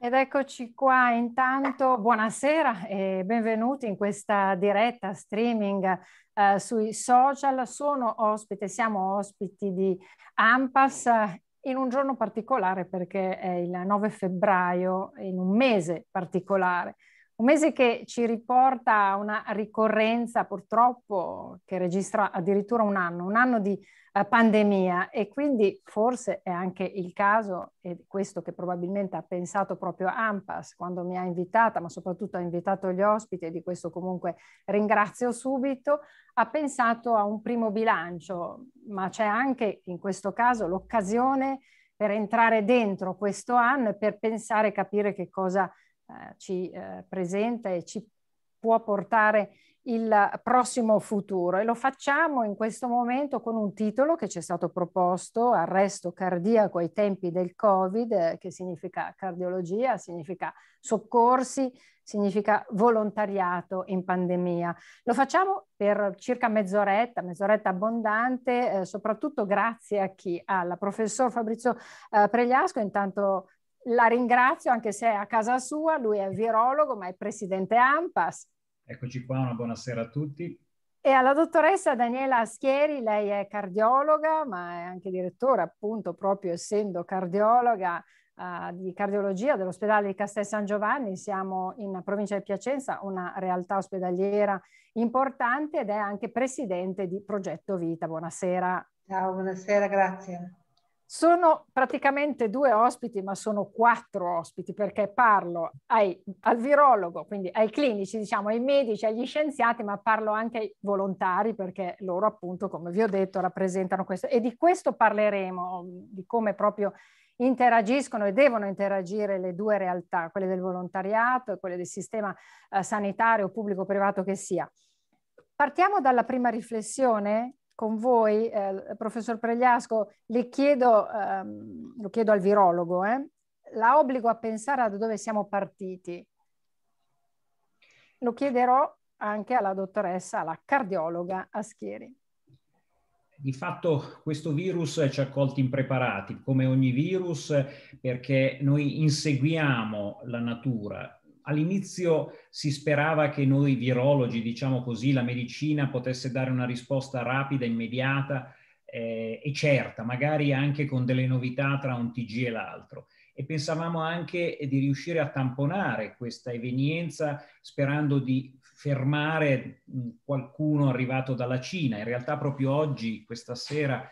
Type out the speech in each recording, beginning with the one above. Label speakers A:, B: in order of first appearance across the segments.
A: Ed eccoci qua, intanto buonasera e benvenuti in questa diretta streaming sui social. Siamo ospiti di ANPAS in un giorno particolare perché è il 9 febbraio, in un mese particolare. Un mese che ci riporta a una ricorrenza purtroppo che registra addirittura un anno di pandemia, e quindi forse è anche il caso, e questo che probabilmente ha pensato proprio ANPAS quando mi ha invitata, ma soprattutto ha invitato gli ospiti, e di questo comunque ringrazio subito, ha pensato a un primo bilancio, ma c'è anche in questo caso l'occasione per entrare dentro questo anno e per pensare e capire che cosa ci presenta e ci può portare il prossimo futuro, e lo facciamo in questo momento con un titolo che ci è stato proposto: arresto cardiaco ai tempi del Covid, che significa cardiologia, significa soccorsi, significa volontariato in pandemia. Lo facciamo per circa mezz'oretta abbondante, soprattutto grazie a chi? Al professor Fabrizio Pregliasco. Intanto la ringrazio, anche se è a casa sua, lui è virologo ma è presidente ANPAS.
B: Eccoci qua, una buonasera a tutti.
A: E alla dottoressa Daniela Aschieri, lei è cardiologa, ma è anche direttore, appunto, proprio essendo cardiologa, di cardiologia dell'ospedale di Castel San Giovanni. Siamo in provincia di Piacenza, una realtà ospedaliera importante, ed è anche presidente di Progetto Vita. Buonasera.
C: Ciao, buonasera, grazie.
A: Sono praticamente due ospiti, ma sono quattro ospiti, perché parlo al virologo, quindi ai clinici, diciamo, ai medici, agli scienziati, ma parlo anche ai volontari, perché loro, appunto, come vi ho detto, rappresentano questo. E di questo parleremo, di come proprio interagiscono e devono interagire le due realtà, quelle del volontariato e quelle del sistema sanitario, pubblico-privato che sia. Partiamo dalla prima riflessione con voi, professor Pregliasco. Le chiedo, lo chiedo al virologo, la obbligo a pensare da dove siamo partiti. Lo chiederò anche alla dottoressa, alla cardiologa Aschieri.
B: Di fatto questo virus ci ha colti impreparati, come ogni virus, perché noi inseguiamo la natura. All'inizio si sperava che noi virologi, diciamo così, la medicina potesse dare una risposta rapida, immediata e certa, magari anche con delle novità tra un TG e l'altro. E pensavamo anche di riuscire a tamponare questa evenienza sperando di fermare qualcuno arrivato dalla Cina. In realtà proprio oggi, questa sera,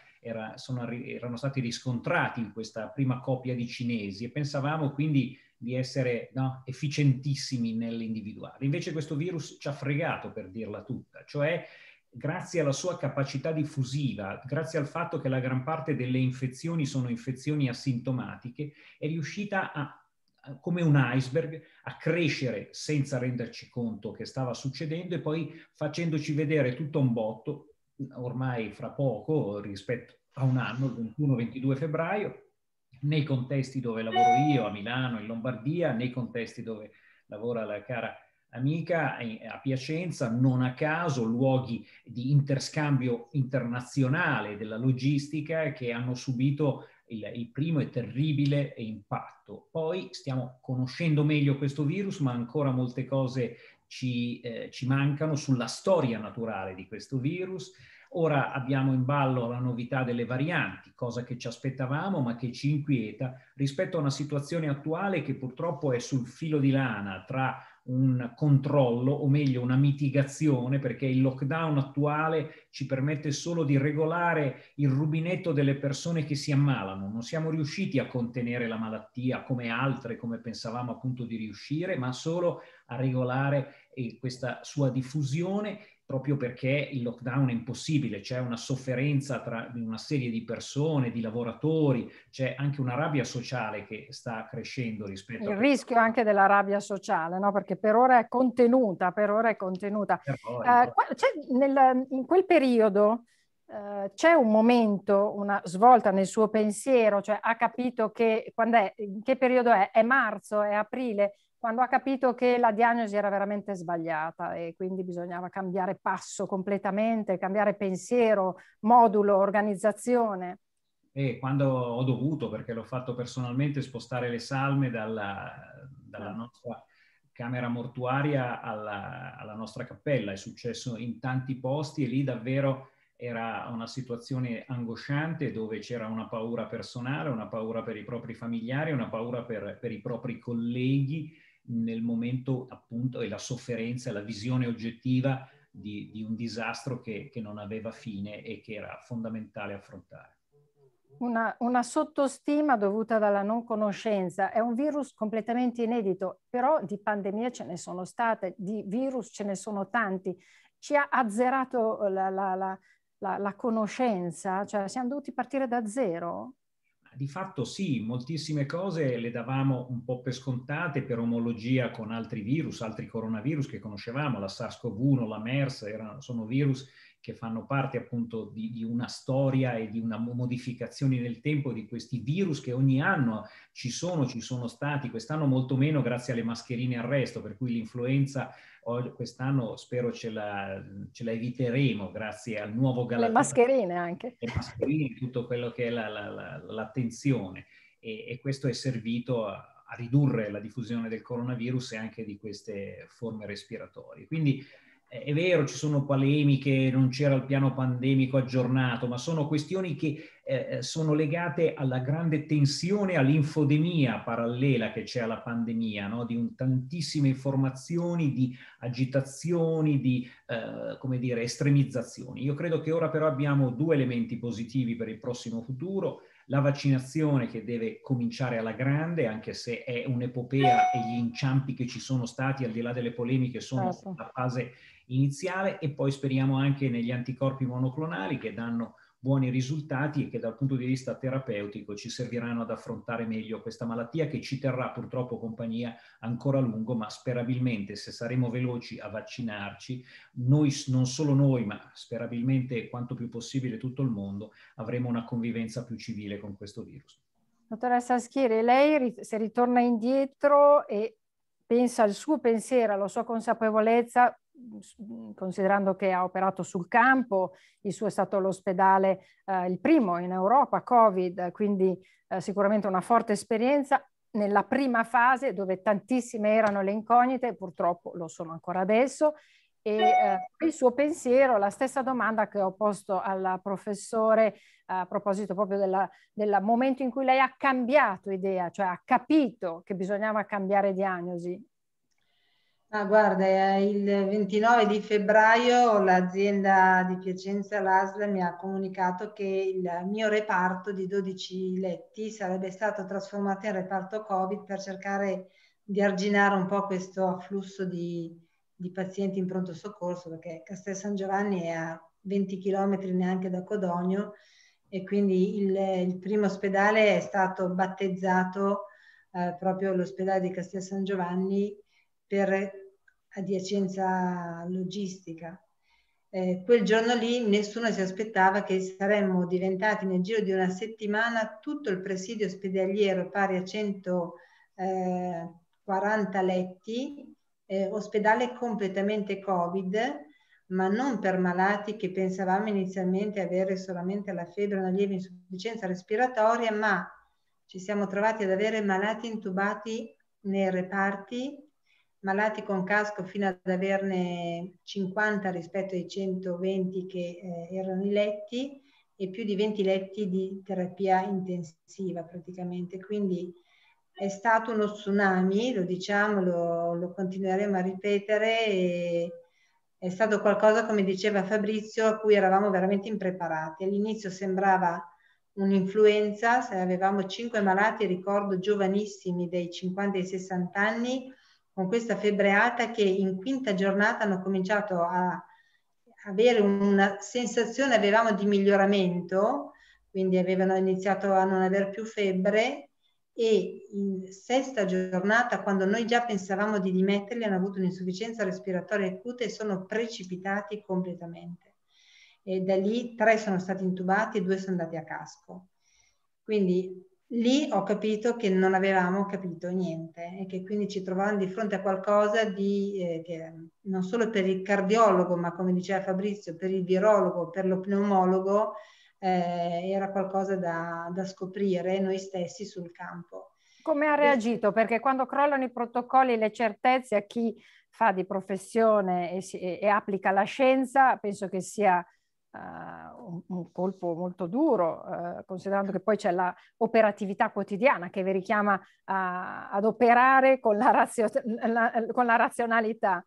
B: erano stati riscontrati in questa prima coppia di cinesi, e pensavamo quindi di essere efficientissimi nell'individuare. Invece questo virus ci ha fregato, per dirla tutta, cioè grazie alla sua capacità diffusiva, grazie al fatto che la gran parte delle infezioni sono infezioni asintomatiche, è riuscita come un iceberg, a crescere senza renderci conto che stava succedendo, e poi facendoci vedere tutto un botto, ormai fra poco, rispetto a un anno, il 21-22 febbraio, nei contesti dove lavoro io, a Milano, in Lombardia, nei contesti dove lavora la cara amica a Piacenza, non a caso luoghi di interscambio internazionale della logistica che hanno subito il primo e terribile impatto. Poi stiamo conoscendo meglio questo virus, ma ancora molte cose ci mancano sulla storia naturale di questo virus. Ora abbiamo in ballo la novità delle varianti, cosa che ci aspettavamo ma che ci inquieta rispetto a una situazione attuale che purtroppo è sul filo di lana tra un controllo, o meglio una mitigazione, perché il lockdown attuale ci permette solo di regolare il rubinetto delle persone che si ammalano. Non siamo riusciti a contenere la malattia come altre, come pensavamo appunto di riuscire, ma solo a regolare questa sua diffusione, proprio perché il lockdown è impossibile, c'è una sofferenza tra una serie di persone, di lavoratori, c'è anche una rabbia sociale che sta crescendo rispetto
A: il rischio anche della rabbia sociale, no? Perché per ora è contenuta, in quel periodo c'è un momento, una svolta nel suo pensiero, cioè ha capito che, in che periodo è? È marzo, è aprile? Quando ha capito che la diagnosi era veramente sbagliata e quindi bisognava cambiare passo completamente, cambiare pensiero, modulo, organizzazione.
B: E quando ho dovuto, perché l'ho fatto personalmente, spostare le salme dalla nostra camera mortuaria alla nostra cappella, è successo in tanti posti e lì davvero era una situazione angosciante dove c'era una paura personale, una paura per i propri familiari, una paura per i propri colleghi nel momento appunto e la sofferenza e la visione oggettiva di un disastro che non aveva fine e che era fondamentale affrontare.
A: Una sottostima dovuta dalla non conoscenza. È un virus completamente inedito, però di pandemie ce ne sono state, di virus ce ne sono tanti. Ci ha azzerato la conoscenza, cioè siamo dovuti partire da zero.
B: Di fatto sì, moltissime cose le davamo un po' per scontate per omologia con altri virus, altri coronavirus che conoscevamo, la SARS-CoV-1, la MERS, sono virus che fanno parte appunto di una storia e di una modificazione nel tempo di questi virus che ogni anno ci sono stati, quest'anno molto meno grazie alle mascherine a resto, per cui l'influenza quest'anno spero ce la eviteremo grazie al nuovo
A: Le
B: galateo.
A: mascherine anche.
B: Le mascherine, tutto quello che è l'attenzione e questo è servito a ridurre la diffusione del coronavirus e anche di queste forme respiratorie. Quindi è vero, ci sono polemiche, non c'era il piano pandemico aggiornato, ma sono questioni che sono legate alla grande tensione, all'infodemia parallela che c'è alla pandemia, no? Di tantissime informazioni, di agitazioni, di come dire, estremizzazioni. Io credo che ora però abbiamo due elementi positivi per il prossimo futuro: la vaccinazione che deve cominciare alla grande, anche se è un'epopea e gli inciampi che ci sono stati, al di là delle polemiche, sono la fase iniziale, e poi speriamo anche negli anticorpi monoclonali che danno buoni risultati e che dal punto di vista terapeutico ci serviranno ad affrontare meglio questa malattia che ci terrà purtroppo compagnia ancora a lungo, ma sperabilmente, se saremo veloci a vaccinarci, noi, non solo noi, ma sperabilmente quanto più possibile tutto il mondo, avremo una convivenza più civile con questo virus.
A: Dottoressa Schieri, lei se ritorna indietro e pensa al suo pensiero, alla sua consapevolezza, considerando che ha operato sul campo, il suo è stato l'ospedale il primo in Europa, Covid, quindi sicuramente una forte esperienza nella prima fase dove tantissime erano le incognite, purtroppo lo sono ancora adesso, e il suo pensiero, la stessa domanda che ho posto al professore a proposito proprio del momento in cui lei ha cambiato idea, cioè ha capito che bisognava cambiare diagnosi.
C: Ah, guarda, il 29 di febbraio l'azienda di Piacenza, l'ASL, mi ha comunicato che il mio reparto di 12 letti sarebbe stato trasformato in reparto Covid per cercare di arginare un po' questo afflusso di pazienti in pronto soccorso, perché Castel San Giovanni è a 20 km neanche da Codogno, e quindi il primo ospedale è stato battezzato proprio l'ospedale di Castel San Giovanni per adiacenza logistica. Quel giorno lì nessuno si aspettava che saremmo diventati nel giro di una settimana tutto il presidio ospedaliero pari a 140 letti, ospedale completamente Covid, ma non per malati che pensavamo inizialmente avere solamente la febbre o una lieve insufficienza respiratoria, ma ci siamo trovati ad avere malati intubati nei reparti, malati con casco fino ad averne 50 rispetto ai 120 che erano i letti, e più di 20 letti di terapia intensiva praticamente. Quindi è stato uno tsunami, lo diciamo, lo continueremo a ripetere, e è stato qualcosa, come diceva Fabrizio, a cui eravamo veramente impreparati. All'inizio sembrava un'influenza, se avevamo 5 malati, ricordo, giovanissimi, dai 50 ai 60 anni, con questa febbre alta, che in quinta giornata hanno cominciato a avere una sensazione, avevamo, di miglioramento, quindi avevano iniziato a non aver più febbre, e in sesta giornata, quando noi già pensavamo di dimetterli, hanno avuto un'insufficienza respiratoria acuta e sono precipitati completamente. E da lì 3 sono stati intubati e 2 sono andati a casco. Quindi lì ho capito che non avevamo capito niente, e che quindi ci trovavamo di fronte a qualcosa di che non solo per il cardiologo, ma come diceva Fabrizio, per il virologo, per lo pneumologo, era qualcosa da scoprire noi stessi sul campo.
A: Come ha reagito? Perché quando crollano i protocolli, le certezze, a chi fa di professione e applica la scienza, penso che sia un colpo molto duro, considerando che poi c'è la operatività quotidiana che vi richiama ad operare con con la razionalità.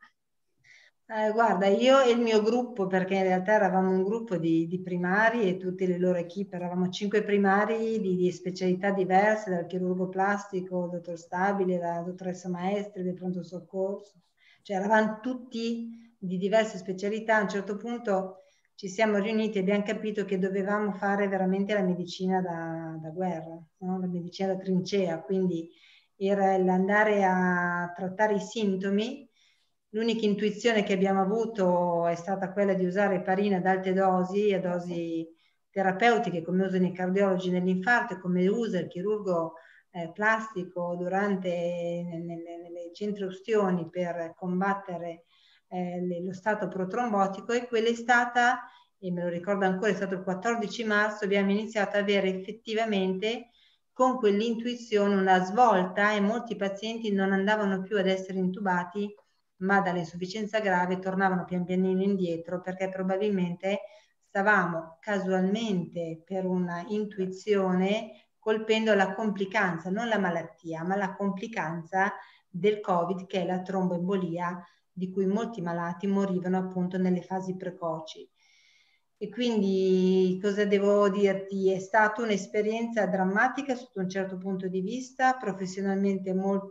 C: Guarda, io e il mio gruppo, perché in realtà eravamo un gruppo di primari e tutte le loro equip, eravamo 5 primari di specialità diverse, dal chirurgo plastico, dottor Stabile, la dottoressa Maestri del pronto soccorso, cioè eravamo tutti di diverse specialità. A un certo punto ci siamo riuniti e abbiamo capito che dovevamo fare veramente la medicina da guerra, no? La medicina da trincea, quindi era l'andare a trattare i sintomi. L'unica intuizione che abbiamo avuto è stata quella di usare eparina ad alte dosi, a dosi terapeutiche, come usano i cardiologi nell'infarto e come usa il chirurgo plastico durante nelle centroustioni per combattere lo stato protrombotico, e quella è stata, e me lo ricordo ancora, è stato il 14 marzo, abbiamo iniziato ad avere effettivamente con quell'intuizione una svolta e molti pazienti non andavano più ad essere intubati, ma dall'insufficienza grave tornavano pian pianino indietro, perché probabilmente stavamo casualmente per una intuizione colpendo la complicanza, non la malattia, ma la complicanza del Covid, che è la tromboembolia, di cui molti malati morivano appunto nelle fasi precoci. E quindi cosa devo dirti? È stata un'esperienza drammatica sotto un certo punto di vista, professionalmente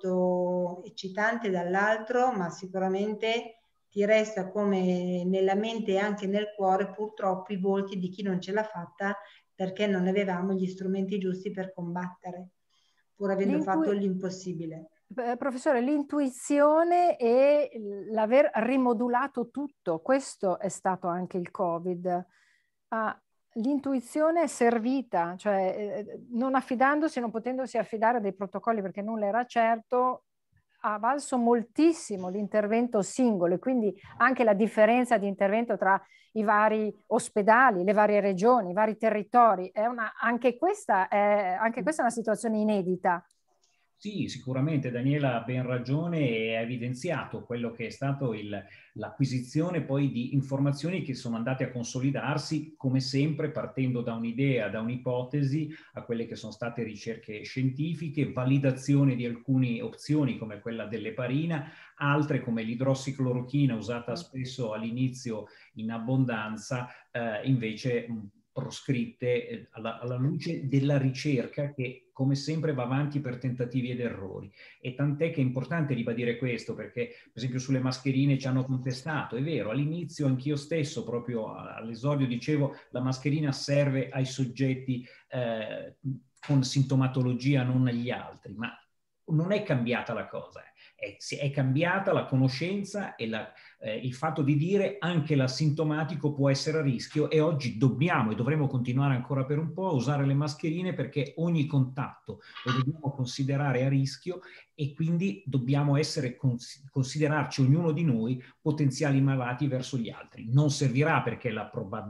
C: molto eccitante dall'altro, ma sicuramente ti resta come nella mente e anche nel cuore purtroppo i volti di chi non ce l'ha fatta perché non avevamo gli strumenti giusti per combattere, pur avendo fatto l'impossibile.
A: Professore, l'intuizione e l'aver rimodulato tutto, questo è stato anche il Covid. L'intuizione è servita, cioè non affidandosi, non potendosi affidare a dei protocolli perché nulla era certo, ha valso moltissimo l'intervento singolo e quindi anche la differenza di intervento tra i vari ospedali, le varie regioni, i vari territori. Anche questa è una situazione inedita.
B: Sì, sicuramente Daniela ha ben ragione e ha evidenziato quello che è stato l'acquisizione poi di informazioni che sono andate a consolidarsi, come sempre, partendo da un'idea, da un'ipotesi, a quelle che sono state ricerche scientifiche, validazione di alcune opzioni come quella dell'eparina, altre come l'idrossiclorochina usata spesso all'inizio in abbondanza, invece proscritte alla luce della ricerca che come sempre va avanti per tentativi ed errori. E tant'è che è importante ribadire questo, perché per esempio sulle mascherine ci hanno contestato, è vero, all'inizio anch'io stesso proprio all'esordio dicevo la mascherina serve ai soggetti con sintomatologia, non agli altri, ma non è cambiata la cosa, è cambiata la conoscenza e il fatto di dire anche l'asintomatico può essere a rischio, e oggi dobbiamo e dovremo continuare ancora per un po' a usare le mascherine perché ogni contatto lo dobbiamo considerare a rischio e quindi dobbiamo considerarci ognuno di noi potenziali malati verso gli altri. Non servirà perché la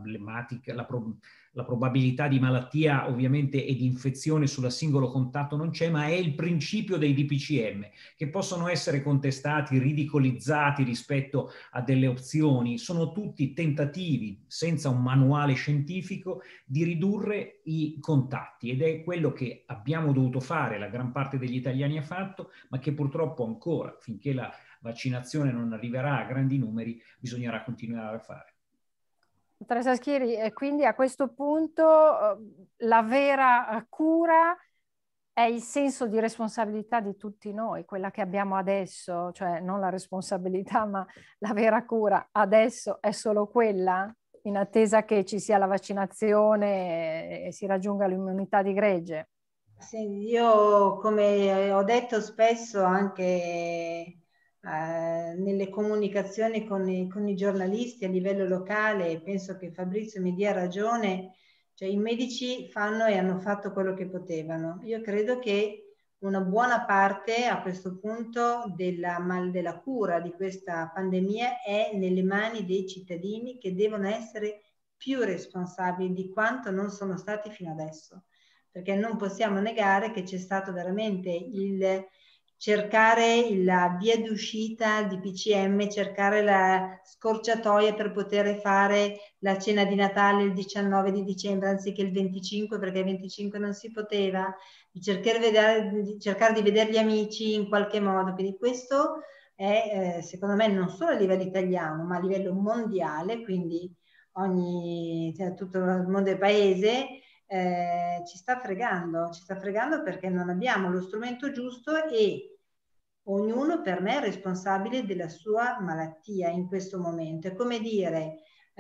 B: probabilità di malattia ovviamente e di infezione sul singolo contatto non c'è, ma è il principio dei DPCM che possono essere contestati, ridicolizzati rispetto a delle opzioni, sono tutti tentativi senza un manuale scientifico di ridurre i contatti, ed è quello che abbiamo dovuto fare, la gran parte degli italiani ha fatto, ma che purtroppo ancora, finché la vaccinazione non arriverà a grandi numeri, bisognerà continuare a fare.
A: Dottoressa Schieri, e quindi a questo punto la vera cura è il senso di responsabilità di tutti noi, quella che abbiamo adesso, cioè non la responsabilità, ma la vera cura adesso è solo quella, in attesa che ci sia la vaccinazione e si raggiunga l'immunità di gregge.
C: Sì, io come ho detto spesso anche nelle comunicazioni con i giornalisti a livello locale, penso che Fabrizio mi dia ragione, cioè i medici fanno e hanno fatto quello che potevano. Io credo che una buona parte a questo punto della cura di questa pandemia è nelle mani dei cittadini, che devono essere più responsabili di quanto non sono stati fino adesso, perché non possiamo negare che c'è stato veramente il cercare la via d'uscita di PCM, cercare la scorciatoia per poter fare la cena di Natale il 19 di dicembre anziché il 25, perché il 25 non si poteva, di cercare di vedere gli amici in qualche modo. Quindi questo è secondo me non solo a livello italiano ma a livello mondiale, quindi tutto il mondo del paese ci sta fregando perché non abbiamo lo strumento giusto e ognuno per me è responsabile della sua malattia in questo momento. È come dire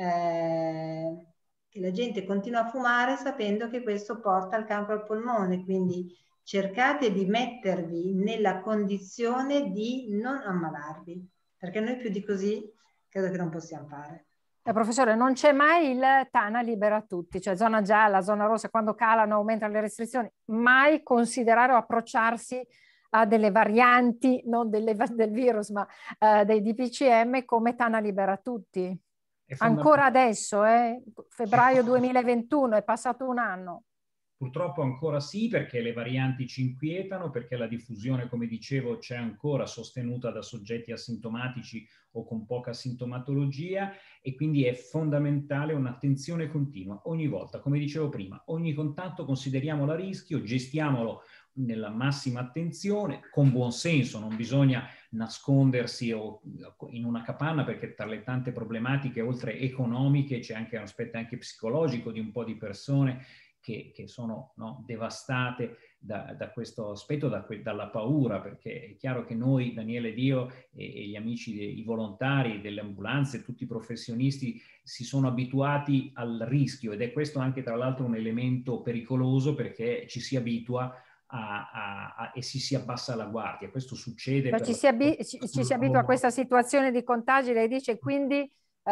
C: che la gente continua a fumare sapendo che questo porta al cancro al polmone, quindi cercate di mettervi nella condizione di non ammalarvi, perché noi più di così credo che non possiamo fare.
A: Professore, non c'è mai il Tana libera tutti, cioè zona gialla, zona rossa, quando calano, aumentano le restrizioni, mai considerare o approcciarsi a delle varianti, non del virus, ma dei DPCM come Tana libera tutti. Ancora adesso, febbraio 2021, è passato un anno.
B: Purtroppo ancora sì, perché le varianti ci inquietano, perché la diffusione, come dicevo, c'è ancora sostenuta da soggetti asintomatici o con poca sintomatologia, e quindi è fondamentale un'attenzione continua ogni volta. Come dicevo prima, ogni contatto consideriamolo a rischio, gestiamolo nella massima attenzione, con buon senso, non bisogna nascondersi in una capanna, perché tra le tante problematiche, oltre economiche, c'è anche un aspetto anche psicologico di un po' di persone che sono devastate da questo aspetto, dalla paura, perché è chiaro che noi, Daniele ed io e gli amici, i volontari delle ambulanze, tutti i professionisti, si sono abituati al rischio, ed è questo anche tra l'altro un elemento pericoloso, perché ci si abitua e si abbassa la guardia. Questo succede.
A: Cioè ci si abitua a questa situazione di contagi, lei dice, quindi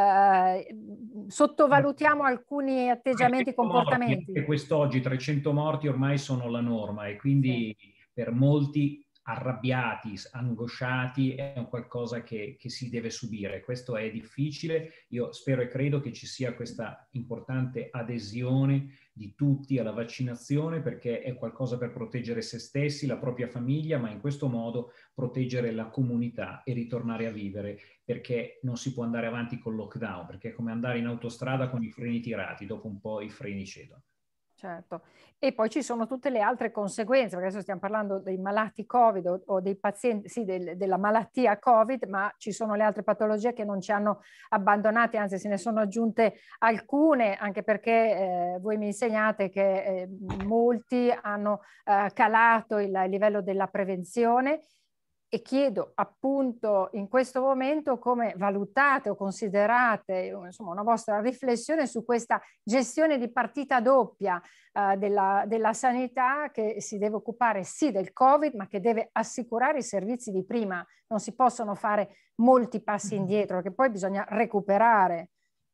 A: sottovalutiamo alcuni atteggiamenti, comportamenti.
B: Anche quest'oggi 300 morti ormai sono la norma, e quindi per molti arrabbiati, angosciati, è un qualcosa che si deve subire. Questo è difficile. Io spero e credo che ci sia questa importante adesione di tutti alla vaccinazione, perché è qualcosa per proteggere se stessi, la propria famiglia, ma in questo modo proteggere la comunità e ritornare a vivere, perché non si può andare avanti col lockdown, perché è come andare in autostrada con i freni tirati, dopo un po' i freni cedono.
A: Certo, e poi ci sono tutte le altre conseguenze, perché adesso stiamo parlando dei malati Covid o dei pazienti, sì, della malattia Covid, ma ci sono le altre patologie che non ci hanno abbandonati, anzi se ne sono aggiunte alcune, anche perché voi mi insegnate che molti hanno calato il livello della prevenzione. E chiedo appunto in questo momento come valutate o considerate, insomma, una vostra riflessione su questa gestione di partita doppia della sanità, che si deve occupare sì del Covid, ma che deve assicurare i servizi di prima. Non si possono fare molti passi indietro, perché poi bisogna recuperare.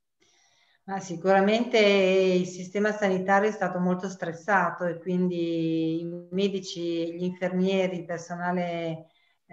C: Ma sicuramente il sistema sanitario è stato molto stressato, e quindi i medici, gli infermieri, il personale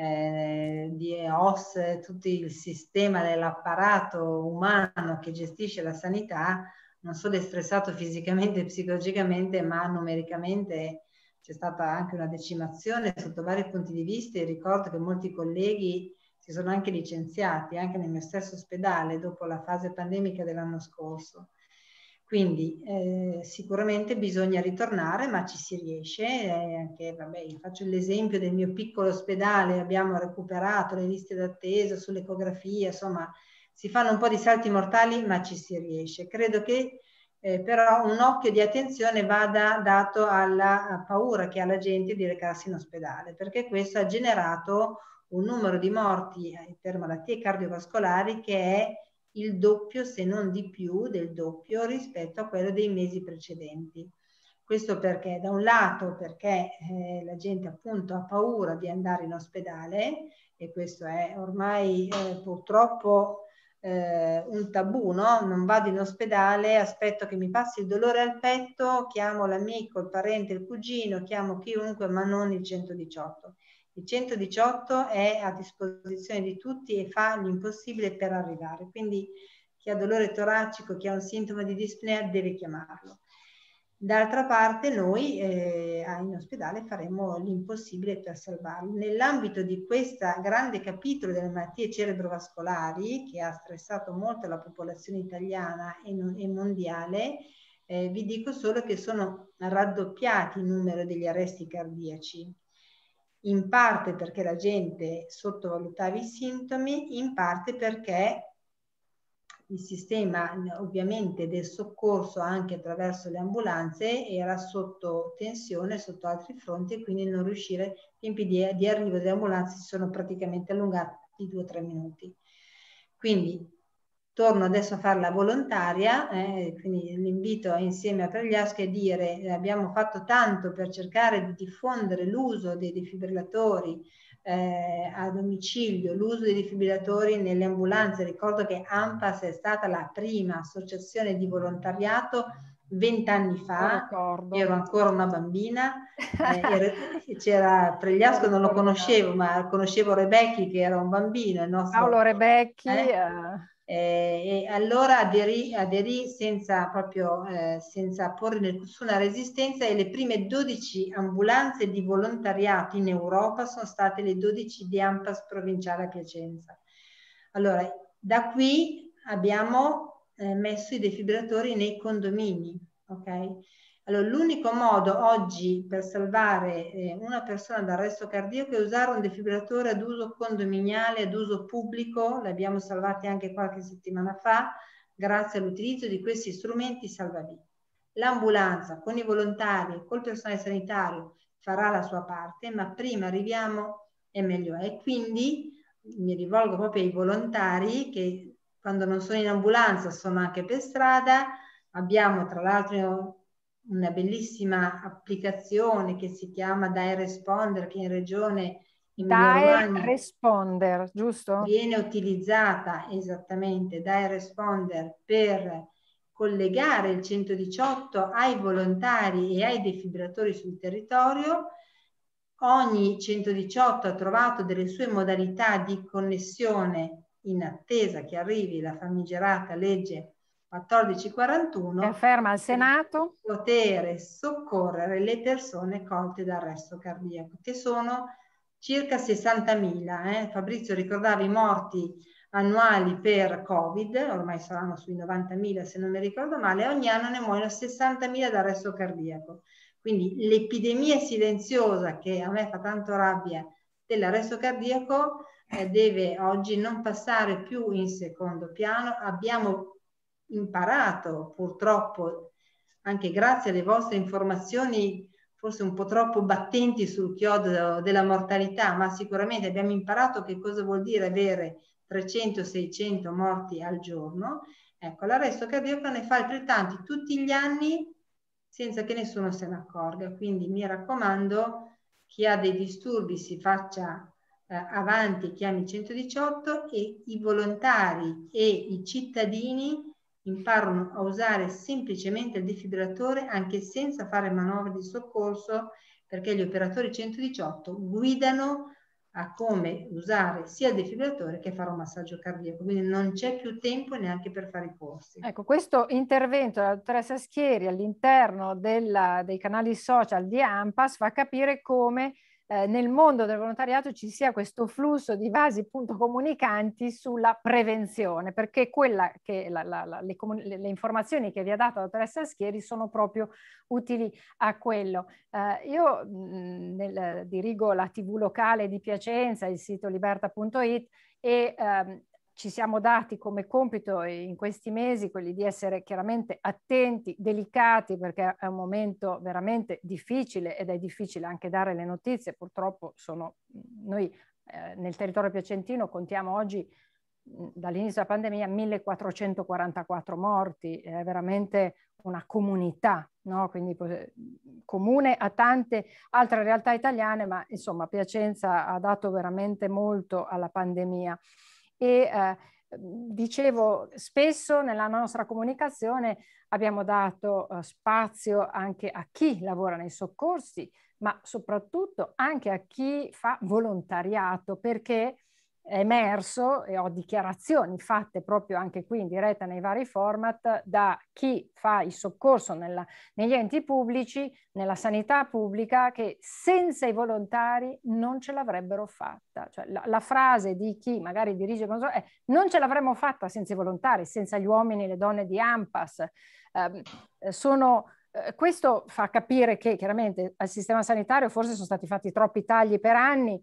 C: di EOS, tutto il sistema dell'apparato umano che gestisce la sanità non solo è stressato fisicamente e psicologicamente, ma numericamente c'è stata anche una decimazione sotto vari punti di vista, e ricordo che molti colleghi si sono anche licenziati, anche nel mio stesso ospedale, dopo la fase pandemica dell'anno scorso. Quindi sicuramente bisogna ritornare, ma ci si riesce. Anche, vabbè, faccio l'esempio del mio piccolo ospedale, abbiamo recuperato le liste d'attesa sull'ecografia, insomma si fanno un po' di salti mortali, ma ci si riesce. Credo che però un occhio di attenzione vada dato alla paura che ha la gente di recarsi in ospedale, perché questo ha generato un numero di morti per malattie cardiovascolari che è il doppio, se non di più del doppio, rispetto a quello dei mesi precedenti. Questo perché, da un lato, perché la gente appunto ha paura di andare in ospedale, e questo è ormai purtroppo un tabù, no? Non vado in ospedale, aspetto che mi passi il dolore al petto, chiamo l'amico, il parente, il cugino, chiamo chiunque, ma non il 118. Il 118 è a disposizione di tutti e fa l'impossibile per arrivare. Quindi chi ha dolore toracico, chi ha un sintomo di dispnea deve chiamarlo. D'altra parte noi in ospedale faremo l'impossibile per salvarlo. Nell'ambito di questo grande capitolo delle malattie cerebrovascolari, che ha stressato molto la popolazione italiana e mondiale, vi dico solo che sono raddoppiati il numero degli arresti cardiaci, in parte perché la gente sottovalutava i sintomi, in parte perché il sistema ovviamente del soccorso anche attraverso le ambulanze era sotto tensione, sotto altri fronti, e quindi non riuscire, i tempi di arrivo delle ambulanze si sono praticamente allungati di 2 o 3 minuti. Quindi torno adesso a fare la volontaria, quindi l'invito insieme a Pregliasco è dire abbiamo fatto tanto per cercare di diffondere l'uso dei defibrillatori a domicilio, l'uso dei defibrillatori nelle ambulanze. Ricordo che ANPAS è stata la prima associazione di volontariato 20 anni fa, ero ancora una bambina, c'era Pregliasco, non lo conoscevo, ma conoscevo Rebecchi che era un bambino, il nostro
A: Paolo Rebecchi.
C: E allora aderì senza porre nessuna resistenza, e le prime 12 ambulanze di volontariato in Europa sono state le 12 di ANPAS provinciale a Piacenza. Allora, da qui abbiamo messo i defibrillatori nei condomini, ok? Allora, l'unico modo oggi per salvare una persona dall'arresto cardiaco è usare un defibrillatore ad uso condominiale, ad uso pubblico. L'abbiamo salvati anche qualche settimana fa, grazie all'utilizzo di questi strumenti salvavita. L'ambulanza con i volontari, col personale sanitario, farà la sua parte, ma prima arriviamo e meglio è. Quindi mi rivolgo proprio ai volontari che quando non sono in ambulanza sono anche per strada. Abbiamo tra l'altro una bellissima applicazione che si chiama DiResponder, che in regione Emilia-Romagna
A: DiResponder, giusto?
C: Viene utilizzata esattamente DiResponder per collegare il 118 ai volontari e ai defibrillatori sul territorio. Ogni 118 ha trovato delle sue modalità di connessione in attesa che arrivi la famigerata legge 1441,
A: che afferma al Senato
C: poter soccorrere le persone colte da arresto cardiaco, che sono circa 60.000. Fabrizio ricordava i morti annuali per Covid, ormai saranno sui 90.000 se non mi ricordo male, ogni anno ne muoiono 60.000 da arresto cardiaco. Quindi l'epidemia silenziosa, che a me fa tanto rabbia, dell'arresto cardiaco deve oggi non passare più in secondo piano. Abbiamo imparato purtroppo, anche grazie alle vostre informazioni forse un po' troppo battenti sul chiodo della mortalità, ma sicuramente abbiamo imparato che cosa vuol dire avere 300-600 morti al giorno. Ecco, l'arresto cardiaco ne fa altrettanti tutti gli anni senza che nessuno se ne accorga. Quindi mi raccomando, chi ha dei disturbi si faccia avanti, chiami 118, e i volontari e i cittadini imparano a usare semplicemente il defibrillatore anche senza fare manovre di soccorso, perché gli operatori 118 guidano a come usare sia il defibrillatore che fare un massaggio cardiaco, quindi non c'è più tempo neanche per fare i corsi.
A: Ecco, questo intervento della dottoressa Schieri all'interno dei canali social di ANPAS fa capire come nel mondo del volontariato ci sia questo flusso di vasi appunto comunicanti sulla prevenzione, perché quella che le informazioni che vi ha dato la dottoressa Schieri sono proprio utili a quello. Io dirigo la TV locale di Piacenza, il sito liberta.it, e ci siamo dati come compito in questi mesi quelli di essere chiaramente attenti, delicati, perché è un momento veramente difficile ed è difficile anche dare le notizie. Purtroppo noi nel territorio piacentino contiamo oggi dall'inizio della pandemia 1444 morti, è veramente una comunità, no? Quindi comune a tante altre realtà italiane, ma insomma Piacenza ha dato veramente molto alla pandemia. E dicevo, spesso nella nostra comunicazione abbiamo dato spazio anche a chi lavora nei soccorsi, ma soprattutto anche a chi fa volontariato, perché emerso, e ho dichiarazioni fatte proprio anche qui in diretta nei vari format, da chi fa il soccorso negli enti pubblici, nella sanità pubblica, che senza i volontari non ce l'avrebbero fatta. Cioè, la frase di chi magari dirige è: non ce l'avremmo fatta senza i volontari, senza gli uomini e le donne di ANPAS. Questo fa capire che chiaramente al sistema sanitario forse sono stati fatti troppi tagli per anni,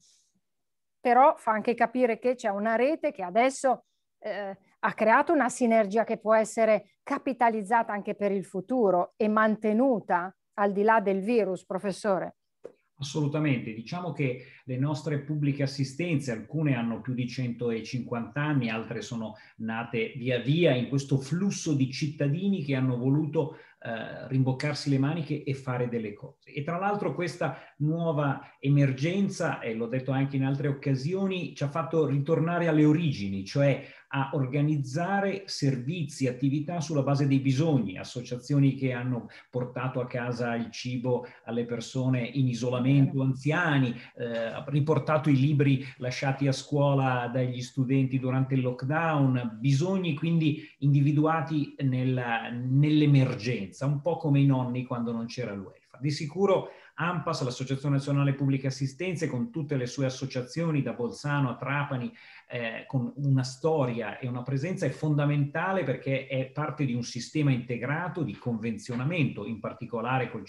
A: però fa anche capire che c'è una rete che adesso ha creato una sinergia che può essere capitalizzata anche per il futuro e mantenuta al di là del virus, professore.
B: Assolutamente, diciamo che le nostre pubbliche assistenze, alcune hanno più di 150 anni, altre sono nate via via in questo flusso di cittadini che hanno voluto rimboccarsi le maniche e fare delle cose. E tra l'altro questa nuova emergenza, e l'ho detto anche in altre occasioni, ci ha fatto ritornare alle origini, cioè a organizzare servizi, attività sulla base dei bisogni, associazioni che hanno portato a casa il cibo alle persone in isolamento, anziani, riportato i libri lasciati a scuola dagli studenti durante il lockdown, bisogni quindi individuati nell'emergenza, un po' come i nonni quando non c'era il welfare. Di sicuro ANPAS, l'Associazione Nazionale Pubbliche Assistenze, con tutte le sue associazioni da Bolzano a Trapani, con una storia e una presenza, è fondamentale perché è parte di un sistema integrato di convenzionamento, in particolare col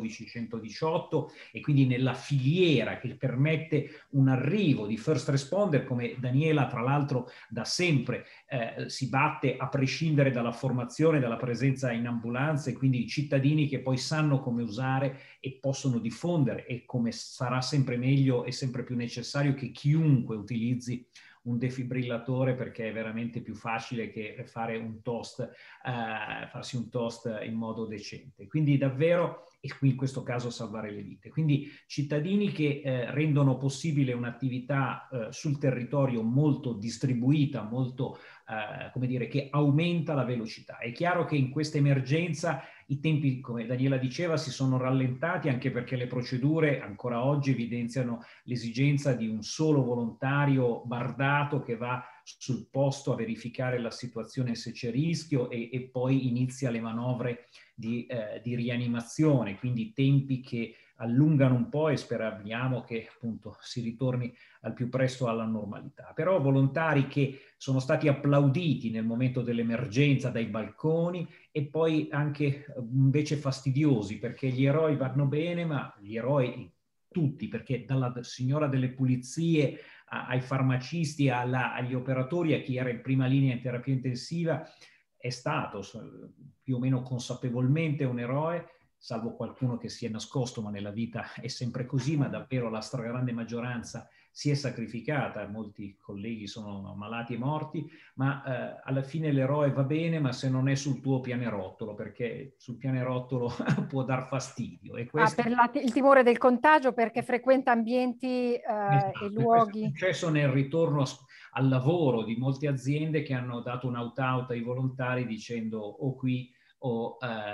B: 112-118, e quindi nella filiera che permette un arrivo di first responder, come Daniela tra l'altro da sempre si batte a prescindere dalla formazione, dalla presenza in ambulanze, quindi i cittadini che poi sanno come usare e possono diffondere, e come sarà sempre meglio e sempre più necessario che chiunque utilizzi un defibrillatore, perché è veramente più facile che fare un toast, farsi un toast in modo decente. Quindi davvero, e qui in questo caso salvare le vite. Quindi cittadini che rendono possibile un'attività sul territorio molto distribuita, molto, come dire, che aumenta la velocità. È chiaro che in questa emergenza i tempi, come Daniela diceva, si sono rallentati, anche perché le procedure ancora oggi evidenziano l'esigenza di un solo volontario bardato che va sul posto a verificare la situazione se c'è rischio e poi inizia le manovre di rianimazione, quindi tempi che allungano un po' e speriamo che appunto si ritorni al più presto alla normalità. Però volontari che sono stati applauditi nel momento dell'emergenza dai balconi, e poi anche invece fastidiosi, perché gli eroi vanno bene, ma gli eroi tutti, perché dalla signora delle pulizie ai farmacisti, agli operatori, a chi era in prima linea in terapia intensiva, è stato più o meno consapevolmente un eroe, salvo qualcuno che si è nascosto, ma nella vita è sempre così, ma davvero la stragrande maggioranza si è sacrificata, molti colleghi sono malati e morti, ma alla fine l'eroe va bene, ma se non è sul tuo pianerottolo, perché sul pianerottolo può dar fastidio. E questo...
A: per il timore del contagio, perché frequenta ambienti
B: Esatto,
A: e luoghi.
B: questo è successo nel ritorno al lavoro di molte aziende che hanno dato un out-out ai volontari dicendo o qui o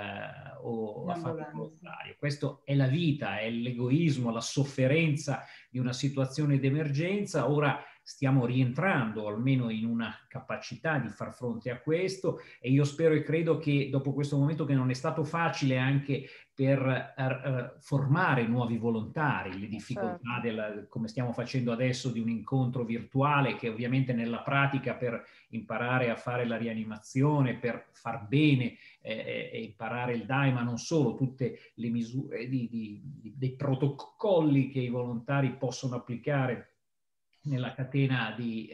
B: a fare il volontario. Questo è la vita, è l'egoismo, la sofferenza di una situazione d'emergenza. Ora stiamo rientrando almeno in una capacità di far fronte a questo, e io spero e credo che dopo questo momento, che non è stato facile anche per formare nuovi volontari, le difficoltà come stiamo facendo adesso, di un incontro virtuale, che ovviamente nella pratica, per imparare a fare la rianimazione, per far bene e imparare il DAI, ma non solo, tutte le misure dei protocolli che i volontari possono applicare nella catena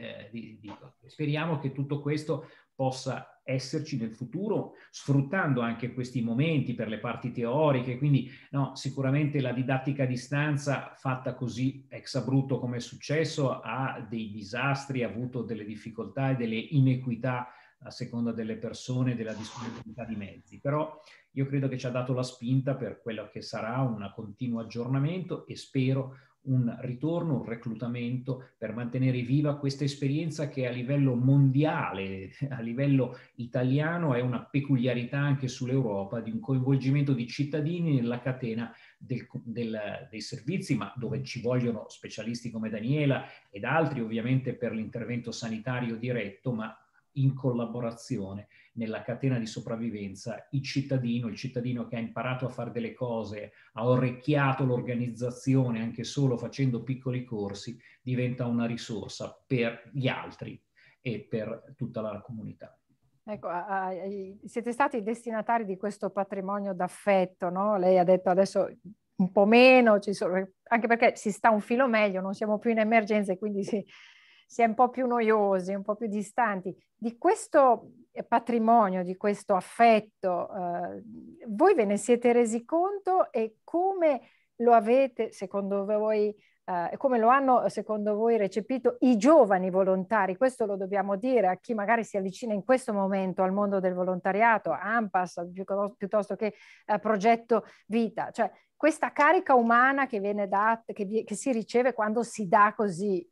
B: speriamo che tutto questo possa esserci nel futuro, sfruttando anche questi momenti per le parti teoriche. Quindi no, sicuramente la didattica a distanza fatta così ex abrupto come è successo ha dei disastri, ha avuto delle difficoltà e delle inequità a seconda delle persone, della disponibilità di mezzi. Però io credo che ci ha dato la spinta per quello che sarà un continuo aggiornamento, e spero un ritorno, un reclutamento per mantenere viva questa esperienza che a livello mondiale, a livello italiano, è una peculiarità anche sull'Europa, di un coinvolgimento di cittadini nella catena dei servizi, ma dove ci vogliono specialisti come Daniela ed altri ovviamente per l'intervento sanitario diretto, ma in collaborazione nella catena di sopravvivenza il cittadino che ha imparato a fare delle cose, ha orecchiato l'organizzazione anche solo facendo piccoli corsi, diventa una risorsa per gli altri e per tutta la comunità.
A: Ecco, siete stati destinatari di questo patrimonio d'affetto, no? Lei ha detto adesso un po' meno, anche perché si sta un filo meglio, non siamo più in emergenza e quindi si è un po' più noiosi, un po' più distanti. Di questo patrimonio, di questo affetto, voi ve ne siete resi conto e come lo avete, secondo voi, come lo hanno secondo voi recepito i giovani volontari? Questo lo dobbiamo dire a chi magari si avvicina in questo momento al mondo del volontariato, ANPAS, piuttosto che Progetto Vita. Cioè questa carica umana che viene data, che si riceve quando si dà così.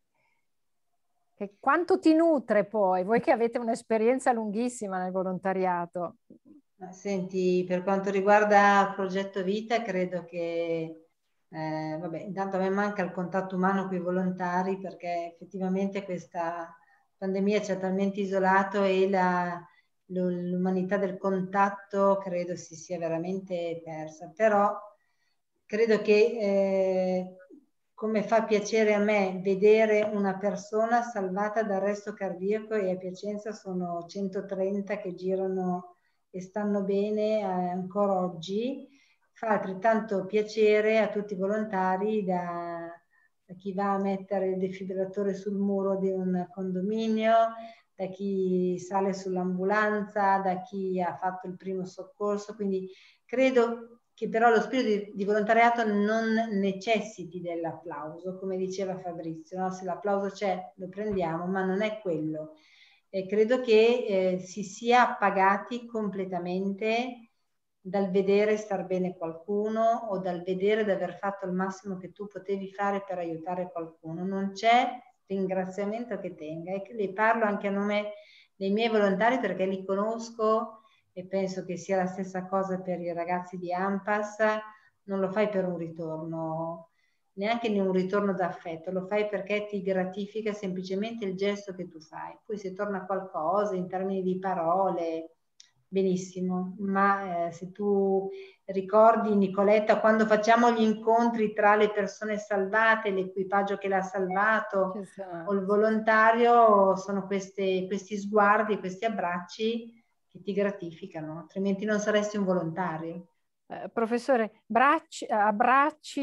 A: Che quanto ti nutre poi? Voi che avete un'esperienza lunghissima nel volontariato.
C: Senti, per quanto riguarda Progetto Vita, credo che vabbè, intanto a me manca il contatto umano con i volontari perché effettivamente questa pandemia ci ha talmente isolato e l'umanità del contatto credo si sia veramente persa. Però credo che come fa piacere a me vedere una persona salvata dall'arresto cardiaco, e a Piacenza sono 130 che girano e stanno bene ancora oggi. Fa altrettanto piacere a tutti i volontari, da chi va a mettere il defibrillatore sul muro di un condominio, da chi sale sull'ambulanza, da chi ha fatto il primo soccorso. Quindi credo che però lo spirito di volontariato non necessiti dell'applauso, come diceva Fabrizio, no? Se l'applauso c'è lo prendiamo, ma non è quello. Credo che si sia appagati completamente dal vedere star bene qualcuno o dal vedere di aver fatto il massimo che tu potevi fare per aiutare qualcuno. Non c'è ringraziamento che tenga, e le parlo anche a nome dei miei volontari perché li conosco e penso che sia la stessa cosa per i ragazzi di ANPAS. Non lo fai per un ritorno, neanche in un ritorno d'affetto, lo fai perché ti gratifica semplicemente il gesto che tu fai. Poi se torna qualcosa in termini di parole, benissimo, ma se tu ricordi, Nicoletta, quando facciamo gli incontri tra le persone salvate, l'equipaggio che l'ha salvato o il volontario, sono questi sguardi, questi abbracci che ti gratificano, altrimenti non saresti un volontario.
A: Professore, abbracci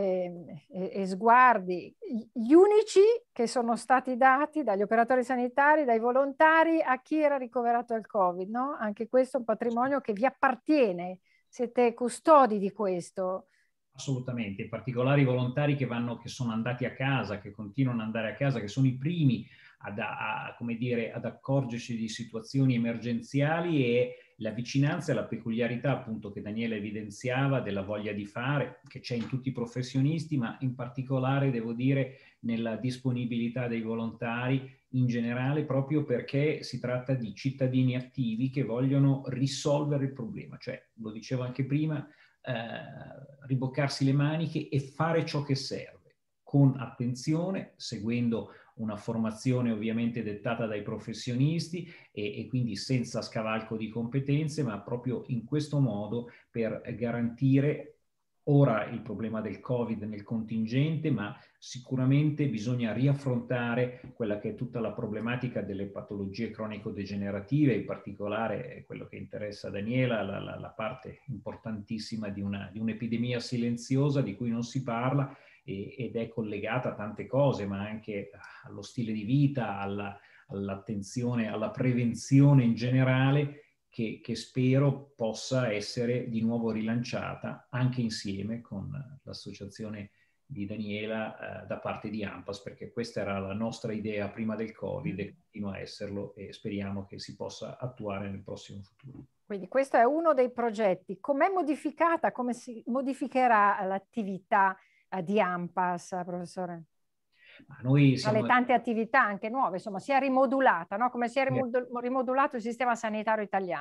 A: e sguardi, gli unici che sono stati dati dagli operatori sanitari, dai volontari a chi era ricoverato al Covid, no? Anche questo è un patrimonio che vi appartiene, siete custodi di questo.
B: Assolutamente, in particolare i volontari che sono andati a casa, che continuano ad andare a casa, che sono i primi come dire, ad accorgersi di situazioni emergenziali, e la vicinanza e la peculiarità appunto che Daniela evidenziava della voglia di fare, che c'è in tutti i professionisti, ma in particolare devo dire nella disponibilità dei volontari in generale, proprio perché si tratta di cittadini attivi che vogliono risolvere il problema, cioè lo dicevo anche prima, riboccarsi le maniche e fare ciò che serve, con attenzione, seguendo una formazione ovviamente dettata dai professionisti e quindi senza scavalco di competenze, ma proprio in questo modo per garantire ora il problema del Covid nel contingente, ma sicuramente bisogna riaffrontare quella che è tutta la problematica delle patologie cronico-degenerative, in particolare quello che interessa Daniela, la parte importantissima di un'epidemia silenziosa di cui non si parla ed è collegata a tante cose, ma anche allo stile di vita, all'attenzione, alla prevenzione in generale, che spero possa essere di nuovo rilanciata anche insieme con l'associazione di Daniela da parte di ANPAS, perché questa era la nostra idea prima del Covid e continua a esserlo, e speriamo che si possa attuare nel prossimo futuro.
A: Quindi questo è uno dei progetti. Com'è modificata, come si modificherà l'attività di ANPAS, professore?
B: Ma noi
A: tra le tante attività anche nuove, insomma, si è rimodulata, no? Come si è rimodulato il sistema sanitario italiano.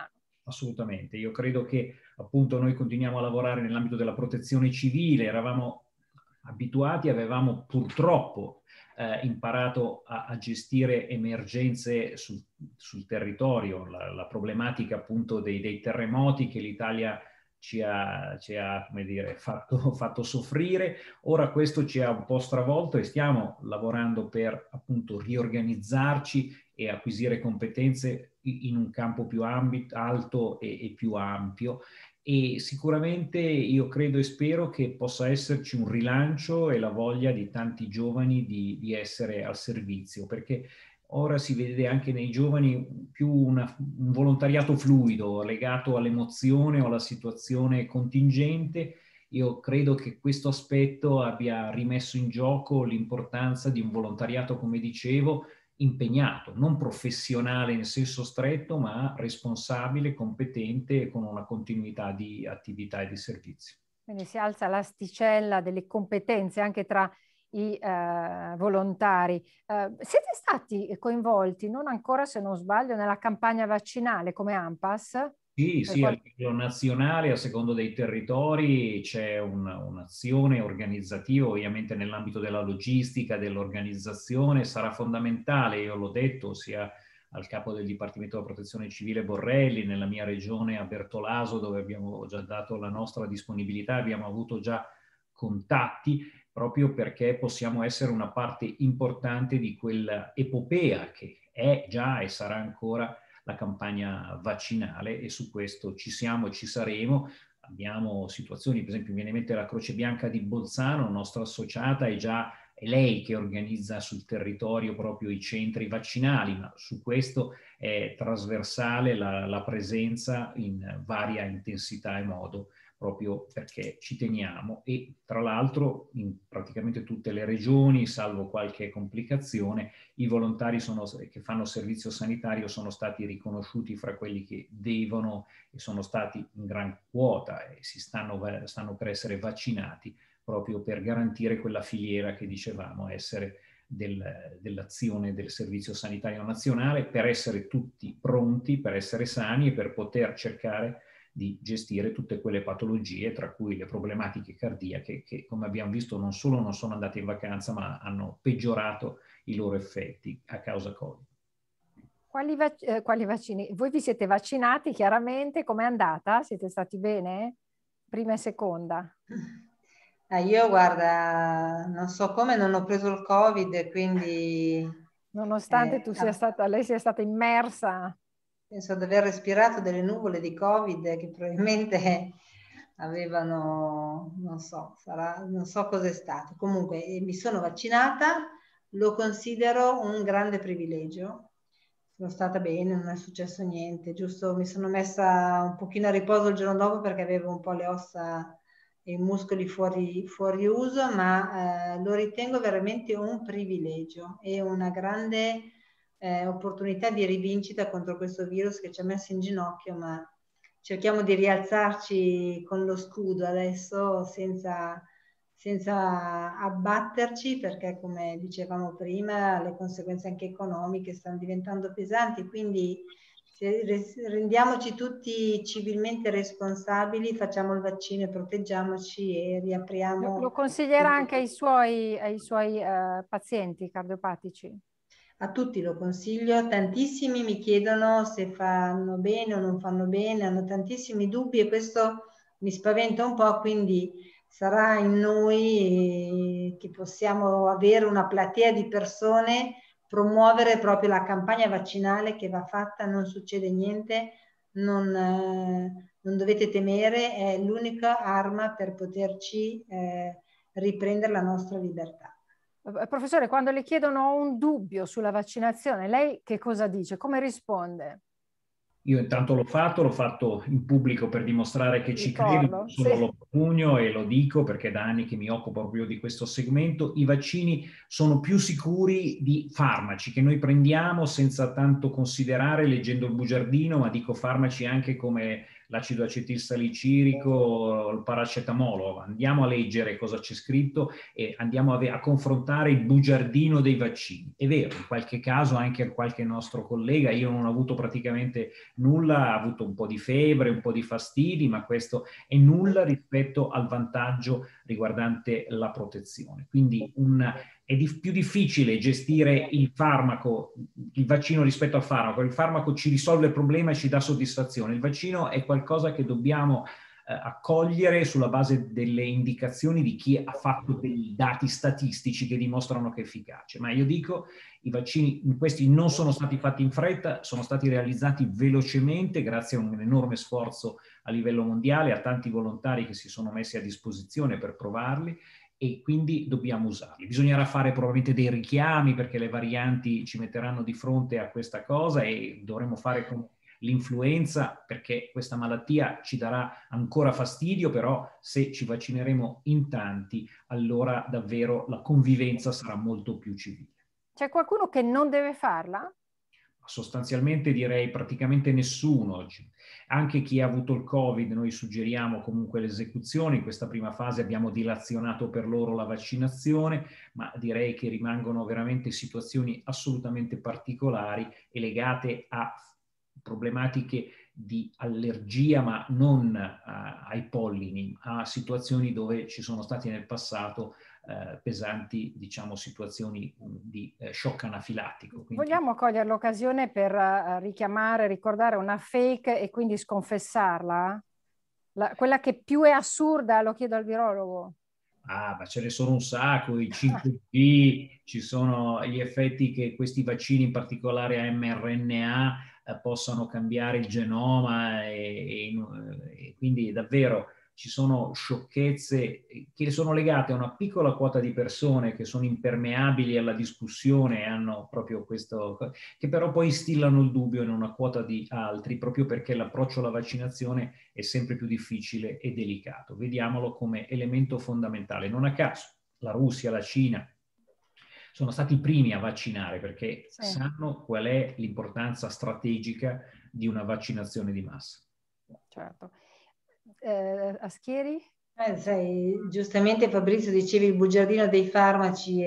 B: assolutamente. Io credo che appunto noi continuiamo a lavorare nell'ambito della protezione civile, eravamo abituati, avevamo purtroppo imparato a gestire emergenze sul territorio, la problematica appunto dei terremoti che l'Italia ci ha come dire, fatto soffrire. Ora questo ci ha un po' stravolto e stiamo lavorando per appunto riorganizzarci e acquisire competenze in un campo più alto e più ampio. E sicuramente io credo e spero che possa esserci un rilancio e la voglia di tanti giovani di essere al servizio, perché ora si vede anche nei giovani più un volontariato fluido, legato all'emozione o alla situazione contingente. Io credo che questo aspetto abbia rimesso in gioco l'importanza di un volontariato, come dicevo, impegnato, non professionale in senso stretto, ma responsabile, competente e con una continuità di attività e di servizio.
A: Quindi si alza l'asticella delle competenze anche tra i volontari. Siete stati coinvolti, non ancora se non sbaglio, nella campagna vaccinale come ANPAS?
B: Sì, a livello nazionale, a secondo dei territori, c'è un'azione organizzativa, ovviamente nell'ambito della logistica, dell'organizzazione, sarà fondamentale, io l'ho detto, sia al capo del Dipartimento della Protezione Civile Borrelli, nella mia regione a Bertolaso, dove abbiamo già dato la nostra disponibilità, abbiamo avuto già contatti, proprio perché possiamo essere una parte importante di quell'epopea che è già e sarà ancora la campagna vaccinale, e su questo ci siamo e ci saremo. Abbiamo situazioni, per esempio, mi viene in mente la Croce Bianca di Bolzano, nostra associata, è lei che organizza sul territorio proprio i centri vaccinali, ma su questo è trasversale la presenza in varia intensità e modo, proprio perché ci teniamo. E tra l'altro in praticamente tutte le regioni, salvo qualche complicazione, i volontari che fanno servizio sanitario sono stati riconosciuti fra quelli che devono e sono stati in gran quota e stanno per essere vaccinati, proprio per garantire quella filiera che dicevamo essere dell'azione del Servizio Sanitario Nazionale, per essere tutti pronti, per essere sani e per poter cercare di gestire tutte quelle patologie, tra cui le problematiche cardiache, che come abbiamo visto non solo non sono andate in vacanza, ma hanno peggiorato i loro effetti a causa Covid.
A: Quali vaccini? Voi vi siete vaccinati chiaramente, com'è andata? Siete stati bene? Prima e seconda?
C: Io guarda, non so come, non ho preso il Covid, quindi...
A: Nonostante lei sia stata immersa...
C: Penso di aver respirato delle nuvole di Covid che probabilmente avevano, non so cosa è stato. Comunque mi sono vaccinata, lo considero un grande privilegio. Sono stata bene, non è successo niente, giusto mi sono messa un pochino a riposo il giorno dopo perché avevo un po' le ossa e i muscoli fuori uso, ma lo ritengo veramente un privilegio e una grande opportunità di rivincita contro questo virus che ci ha messo in ginocchio, ma cerchiamo di rialzarci con lo scudo adesso senza abbatterci, perché come dicevamo prima le conseguenze anche economiche stanno diventando pesanti, quindi rendiamoci tutti civilmente responsabili, facciamo il vaccino e proteggiamoci e riapriamo.
A: Lo consiglierà anche ai suoi pazienti cardiopatici?
C: A tutti lo consiglio, tantissimi mi chiedono se fanno bene o non fanno bene, hanno tantissimi dubbi e questo mi spaventa un po', quindi sarà in noi che possiamo avere una platea di persone, promuovere proprio la campagna vaccinale che va fatta, non succede niente, non dovete temere, è l'unica arma per poterci riprendere la nostra libertà.
A: Professore, quando le chiedono un dubbio sulla vaccinazione, lei che cosa dice? Come risponde?
B: Io intanto l'ho fatto in pubblico per dimostrare che ci credo, solo lo propugno e lo dico perché da anni che mi occupo proprio di questo segmento. I vaccini sono più sicuri di farmaci che noi prendiamo senza tanto considerare leggendo il bugiardino, ma dico farmaci anche come l'acido acetilsalicilico, il paracetamolo. Andiamo a leggere cosa c'è scritto e andiamo a confrontare il bugiardino dei vaccini. È vero, in qualche caso anche qualche nostro collega, io non ho avuto praticamente nulla, ha avuto un po' di febbre, un po' di fastidi, ma questo è nulla rispetto al vantaggio riguardante la protezione. Quindi è più difficile gestire il farmaco, il vaccino rispetto al farmaco. Il farmaco ci risolve il problema e ci dà soddisfazione. Il vaccino è qualcosa che dobbiamo accogliere sulla base delle indicazioni di chi ha fatto dei dati statistici che dimostrano che è efficace. Ma io dico, i vaccini questi non sono stati fatti in fretta, sono stati realizzati velocemente grazie a un enorme sforzo a livello mondiale, a tanti volontari che si sono messi a disposizione per provarli, e quindi dobbiamo usarli. Bisognerà fare probabilmente dei richiami perché le varianti ci metteranno di fronte a questa cosa e dovremo fare con l'influenza perché questa malattia ci darà ancora fastidio, però se ci vaccineremo in tanti, allora davvero la convivenza sarà molto più civile.
A: C'è qualcuno che non deve farla?
B: Sostanzialmente direi praticamente nessuno oggi. Anche chi ha avuto il Covid, noi suggeriamo comunque l'esecuzione. In questa prima fase abbiamo dilazionato per loro la vaccinazione, ma direi che rimangono veramente situazioni assolutamente particolari e legate a problematiche di allergia, ma non ai pollini, a situazioni dove ci sono stati nel passato pesanti, diciamo, situazioni di shock anafilattico. Quindi...
A: Vogliamo cogliere l'occasione per ricordare una fake e quindi sconfessarla? Quella che più è assurda, lo chiedo al virologo.
B: Ah, ma ce ne sono un sacco, i 5G, ci sono gli effetti che questi vaccini, in particolare a mRNA, possano cambiare il genoma e quindi davvero ci sono sciocchezze che sono legate a una piccola quota di persone che sono impermeabili alla discussione e hanno proprio questo, che però poi instillano il dubbio in una quota di altri, proprio perché l'approccio alla vaccinazione è sempre più difficile e delicato. Vediamolo come elemento fondamentale. Non a caso la Russia, la Cina sono stati i primi a vaccinare perché sanno qual è l'importanza strategica di una vaccinazione di massa.
A: Certo. Aschieri?
C: Sai, giustamente Fabrizio dicevi il bugiardino dei farmaci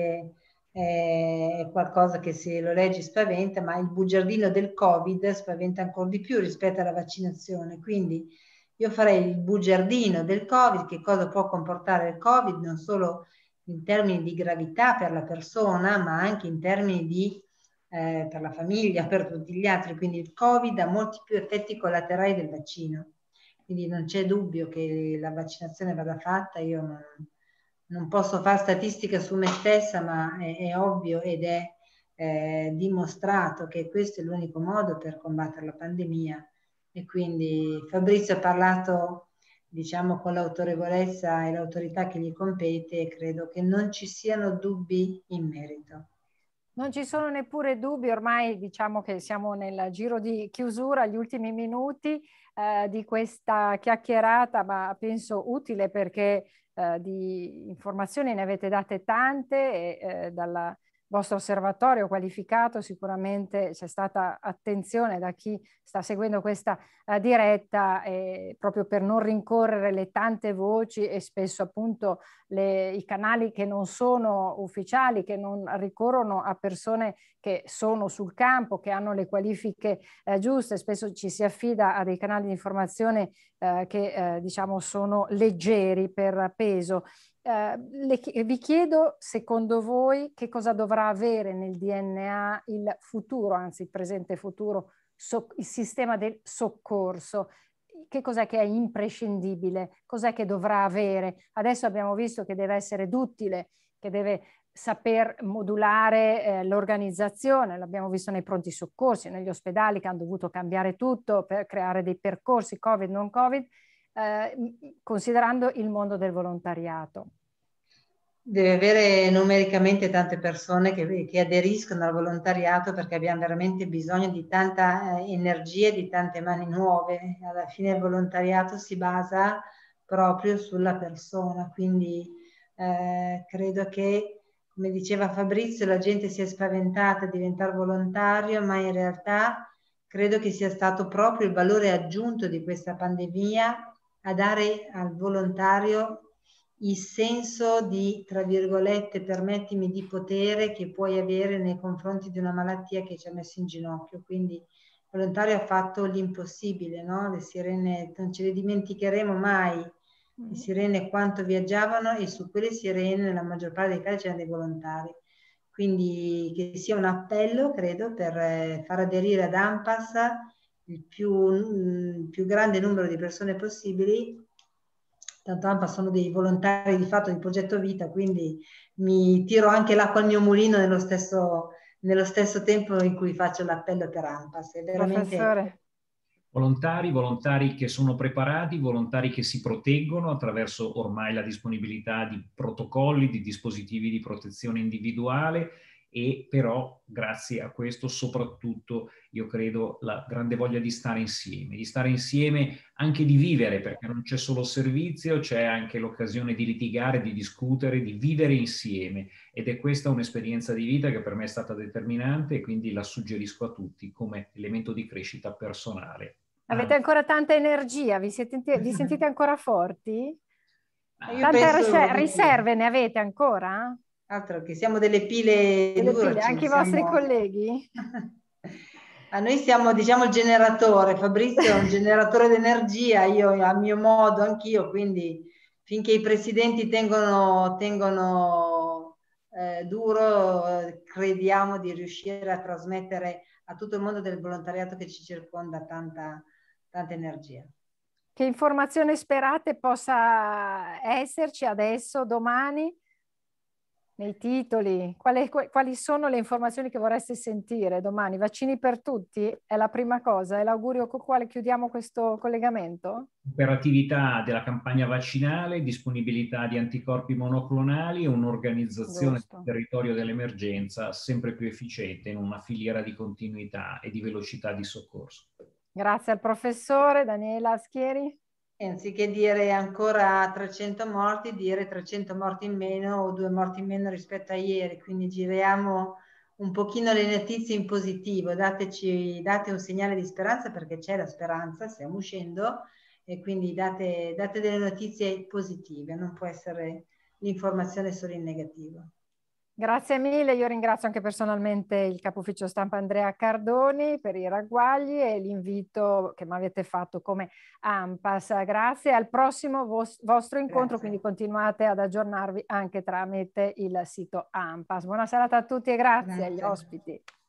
C: è qualcosa che se lo leggi spaventa, ma il bugiardino del Covid spaventa ancora di più rispetto alla vaccinazione. Quindi io farei il bugiardino del Covid, che cosa può comportare il Covid, non solo in termini di gravità per la persona, ma anche in termini di per la famiglia, per tutti gli altri. Quindi il Covid ha molti più effetti collaterali del vaccino. Quindi non c'è dubbio che la vaccinazione vada fatta. Io non posso fare statistica su me stessa, ma è ovvio ed è dimostrato che questo è l'unico modo per combattere la pandemia. E quindi Fabrizio ha parlato, diciamo, con l'autorevolezza e l'autorità che gli compete e credo che non ci siano dubbi in merito.
A: Non ci sono neppure dubbi, ormai diciamo che siamo nel giro di chiusura, gli ultimi minuti di questa chiacchierata, ma penso utile perché di informazioni ne avete date tante e dal vostro osservatorio qualificato sicuramente c'è stata attenzione da chi sta seguendo questa diretta proprio per non rincorrere le tante voci e spesso appunto i canali che non sono ufficiali, che non ricorrono a persone che sono sul campo, che hanno le qualifiche giuste. Spesso ci si affida a dei canali di informazione che diciamo sono leggeri per peso. Vi chiedo, secondo voi, che cosa dovrà avere nel DNA il futuro, anzi il presente futuro, il sistema del soccorso? Che cos'è che è imprescindibile? Cos'è che dovrà avere? Adesso abbiamo visto che deve essere duttile, che deve saper modulare l'organizzazione, l'abbiamo visto nei pronti soccorsi, negli ospedali che hanno dovuto cambiare tutto per creare dei percorsi Covid, non Covid, considerando il mondo del volontariato.
C: Deve avere numericamente tante persone che aderiscono al volontariato perché abbiamo veramente bisogno di tanta energia e di tante mani nuove. Alla fine il volontariato si basa proprio sulla persona, quindi credo che, come diceva Fabrizio, la gente si è spaventata a diventare volontario, ma in realtà credo che sia stato proprio il valore aggiunto di questa pandemia a dare al volontario il senso di, tra virgolette, permettimi, di potere che puoi avere nei confronti di una malattia che ci ha messo in ginocchio. Quindi il volontario ha fatto l'impossibile, no? Le sirene, non ce le dimenticheremo mai, le sirene quanto viaggiavano, e su quelle sirene nella maggior parte dei casi c'erano dei volontari. Quindi che sia un appello, credo, per far aderire ad ANPAS il più grande numero di persone possibili. Tanto ANPAS sono dei volontari di fatto di Progetto Vita, quindi mi tiro anche l'acqua al mio mulino nello stesso tempo in cui faccio l'appello per ANPAS. È veramente...
A: Professore.
B: Volontari che sono preparati, volontari che si proteggono attraverso ormai la disponibilità di protocolli, di dispositivi di protezione individuale, e però grazie a questo soprattutto io credo la grande voglia di stare insieme, anche di vivere, perché non c'è solo servizio, c'è anche l'occasione di litigare, di discutere, di vivere insieme, ed è questa un'esperienza di vita che per me è stata determinante, e quindi la suggerisco a tutti come elemento di crescita personale.
A: Avete ancora tanta energia? Vi sentite ancora forti?
C: Tante
A: riserve ne avete ancora?
C: Altro che siamo delle pile duraci.
A: Anche i vostri colleghi?
C: A noi siamo, diciamo, il generatore. Fabrizio è un generatore di energia, io a mio modo, anch'io, quindi finché i presidenti tengono duro, crediamo di riuscire a trasmettere a tutto il mondo del volontariato che ci circonda tanta energia.
A: Che informazione sperate possa esserci adesso, domani, nei titoli? Quali sono le informazioni che vorreste sentire domani? Vaccini per tutti è la prima cosa, è l'augurio con quale chiudiamo questo collegamento?
B: Operatività della campagna vaccinale, disponibilità di anticorpi monoclonali e un'organizzazione del territorio dell'emergenza sempre più efficiente in una filiera di continuità e di velocità di soccorso.
A: Grazie al professore Daniela Schieri.
C: E anziché dire ancora 300 morti, dire 300 morti in meno o 2 morti in meno rispetto a ieri. Quindi giriamo un pochino le notizie in positivo, date un segnale di speranza, perché c'è la speranza, stiamo uscendo, e quindi date delle notizie positive, non può essere l'informazione solo in negativo.
A: Grazie mille, io ringrazio anche personalmente il capo ufficio stampa Andrea Cardoni per i ragguagli e l'invito che mi avete fatto come ANPAS. Grazie, al prossimo vostro incontro, quindi continuate ad aggiornarvi anche tramite il sito ANPAS. Buona serata a tutti e grazie agli ospiti.